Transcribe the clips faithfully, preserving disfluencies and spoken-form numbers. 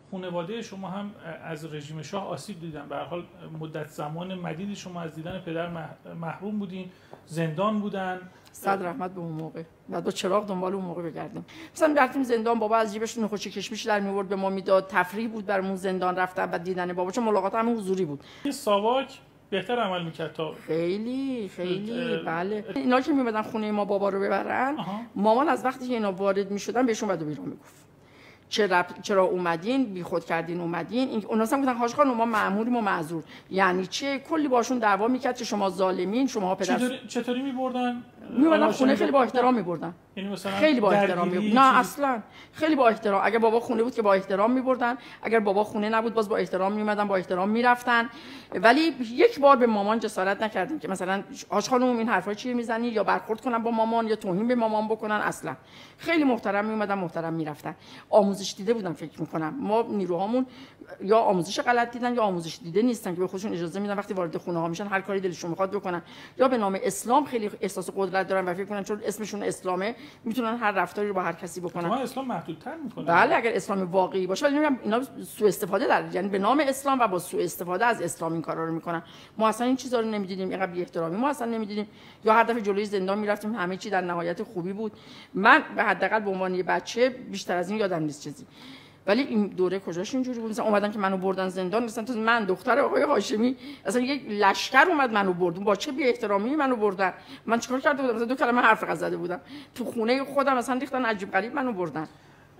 خانواده شما هم از رژیم شاه آسیب دیدن. به هر حال مدت زمان مدیدی شما از دیدن پدر محروم بودین، زندان بودن. صد رحمت به اون موقع. بعد با چراغ دنبال اون موقع بگردیم. مثلا رفتیم زندان، بابا از جیبش نخوچه کشمیش در میورد به ما میداد. تفریح بود برامون زندان رفتن و دیدن بابا، چون ملاقات همون حضوری بود. ساواک بهتر عمل میکرد تا خیلی خیلی بله. اینا که میمدن خونه ما بابا رو ببرن، آها. مامان از وقتی که اینا وارد میشدن بهشون بد و بیرا میگفت. چرا چرا اومدین، بی خود کردین اومدین. این اونا هم گفتن حاج خانم ما مأموریم و معذور. یعنی چه؟ کلی باشون دعوا میکرد که شما ظالمین، شما پدر. چطوری چطوری میبردن؟ میبردن خونه، خیلی با احترام میبردن. یعنی مثلا خیلی با احترام میبردن. نه اصلا خیلی با احترام. اگر بابا خونه بود که با احترام میبردن، اگر بابا خونه نبود باز با احترام میومدن، با احترام میرفتن. ولی یک بار به مامان جسارت نکردیم که مثلا حاج خانم این حرفا چیه میزنی، یا برخورد کنن با مامان یا توهین به مامان بکنن. اصلا خیلی محترم میومدن، محترم میرفتن. آموزش دیده بودن فکر میکنم. ما نیروهامون یا آموزش غلط دیدن یا آموزش دیده نیستن که به خودشون اجازه میدن وقتی وارد خونه ها میشن هر کاری دلشون میخواد بکنن، یا به نام اسلام خیلی احساس قدرت دارن و فکر کنن چون اسمشون اسلامه میتونن هر رفتاری رو با هر کسی بکنن. ما اسلام محدودتر میکنه. بله اگر اسلام واقعی باشه. ولی میگم اینا سوء استفاده دارن، یعنی به نام اسلام و با سوء استفاده از اسلام این کارا رو میکنن. ما اصلا این چیزا رو نمیدیدیم، اینقدر بی احترامی ما اصلا نمیدیدیم. یا هر دفعه جلوی زندان میرفتیم همه چی در نهایت خوبی بود. من به حداقل به عنوان یه بچه بیشتر از این یادم نیست چیزی. ولی این دوره کجاش اینجوری بود؟ مثلا اومدن که منو بردن زندان، مثلا تو من دختر آقای هاشمی اصلا یک لشکر اومد منو برد. با چه بی احترامی منو بردن؟ من چیکار کرده بودم؟ مثلا دو کلمه حرف غلط زده بودم تو خونه خودم، مثلا ریختن عجیب غریب منو بردن.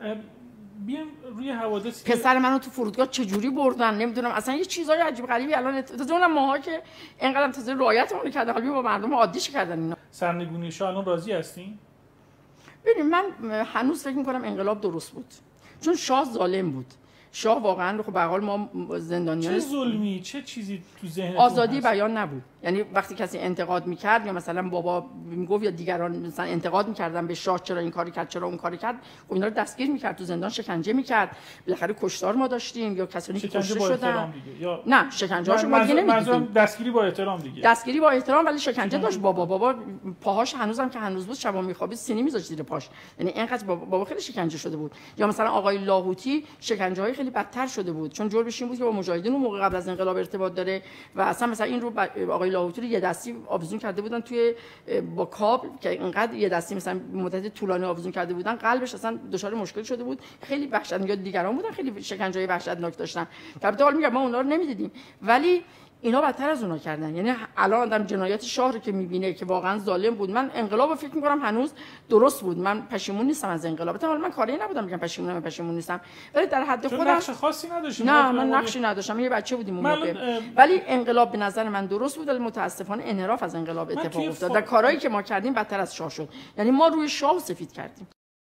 بیام روی حوادث پسر منو تو فرودگاه چه جوری بردن نمیدونم، اصلا یه چیزای عجیب غریبی الان تازه اونم ماها که اینقدر تازه رعایتمون کردن، حالا با مردم عادیش کردن اینا. سرنگونی شاه الان راضی هستین؟ ببین من هنوز فکر می‌کنم انقلاب درست بود، چون شاه ظالم بود. شاه واقعا خب به هر حال ما زندانیان چه ظلمی چه چیزی تو ذهنتون آزادی هست؟ بیان نبود. یعنی وقتی کسی انتقاد میکرد یا مثلا بابا میگفت یا دیگران مثلا انتقاد میکردن به شاه چرا این کاری کرد چرا اون کاری کرد، خب اینا رو دستگیر میکرد، تو زندان شکنجه میکرد. بالاخره کشتار ما داشتیم یا کسانی که کشته شدن یا نه شکنجه‌هاشو ما دیگه نمیدیدیم. دستگیری با احترام دیگه، دستگیری با احترام، ولی شکنجه داشت. بابا بابا پاهاش هنوزم که هنوز بود شبا میخوابید سینی میذاشت زیر پاش، یعنی اینقدر بابا, بابا خیلی شکنجه شده بود. یا مثلا آقای لاهوتی شکنجه‌های خیلی بدتر شده بود، چون جرمش این بود که با مجاهدین اون موقع قبل از انقلاب ارتباط داره و اصلا مثلا این رو آقای لاهوتی رو یه دستی آویزون کرده بودن توی با کابل که اینقدر یه دستی مثلا مدت طولانی آویزون کرده بودن قلبش اصلا دچار مشکل شده بود. خیلی وحشتناک. دیگران بودن خیلی شکنجه‌های وحشتناک داشتن. البته حالا میگم ما اونا رو نمیدیدیم، ولی اینا بدتر از اونا کردن. یعنی الان آدم جنایت شاه رو که میبینه که واقعا ظالم بود. من انقلاب رو فکر میکنم هنوز درست بود. من پشیمون نیستم از انقلاب. حالا من کاری نبودم میگم پشیمونم پشیمون نیستم، ولی در حد خودم نقش خاصی نداشتم. نه من نقشی نداشتم، یه بچه بودیم اون موقع. ولی انقلاب به نظر من درست بود، ولی متاسفانه انحراف از انقلاب اتفاق افتاد. در کارهایی که ما کردیم بدتر از شاه شد. یعنی ما روی شاه سفید کردیم.